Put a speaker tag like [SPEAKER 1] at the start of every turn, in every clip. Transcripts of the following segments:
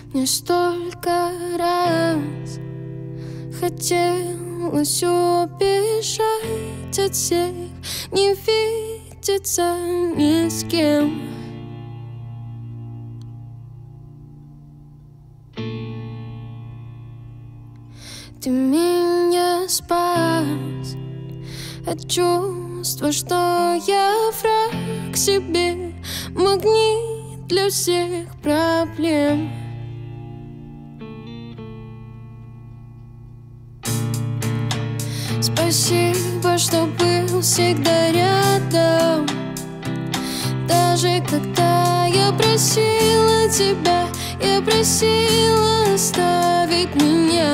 [SPEAKER 1] Мне столько раз хотелось убежать от всех, не видеться ни с кем. Ты меня спас от чувства, что я враг себе, магнит для всех проблем. Спасибо, что был всегда рядом, даже когда я просила тебя, я просила оставить меня.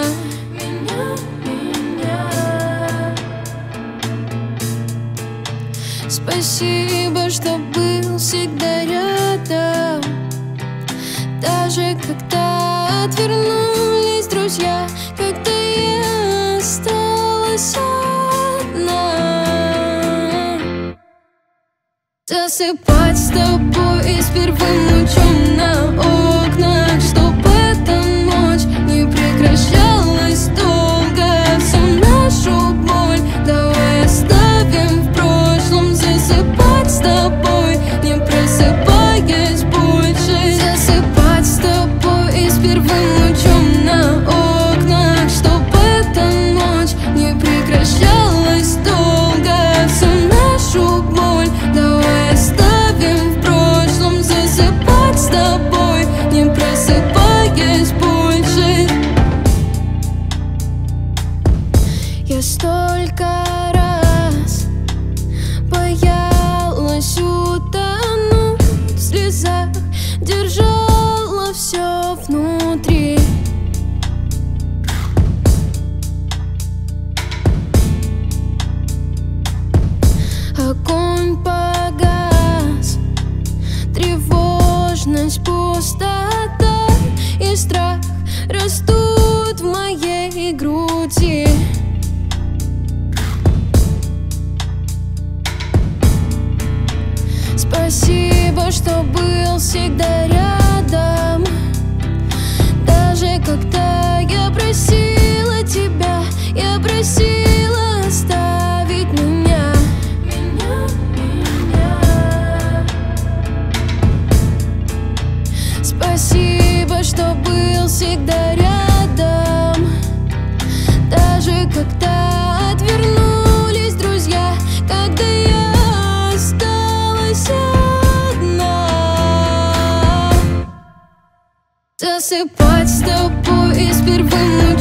[SPEAKER 1] Спасибо, что был всегда рядом, даже когда отвернулись друзья, когда я осталась одна. Засыпать с тобой с первым лучом на окнах, чтобы эта ночь не прекращалась долго. Всю нашу боль давай оставим в прошлом. Засыпать с тобой, не просыпаясь больше. Засыпать с тобой с первым лучом на окнах, чтобы эта ночь не прекращалась долго. Всю нашу боль давай оставим в прошлом. Засыпать с тобой, не просыпаясь больше. Я столько раз боялась утонуть в слезах, держала все внутри. Огонь погас, тревожность, пустота и страх растут в моей груди. Спасибо, что был всегда рядом, даже когда я просила тебя, я просила оставить меня. Спасибо, что был всегда рядом, даже когда отвернулись друзья, когда я осталась одна. Засыпать с тобой с первым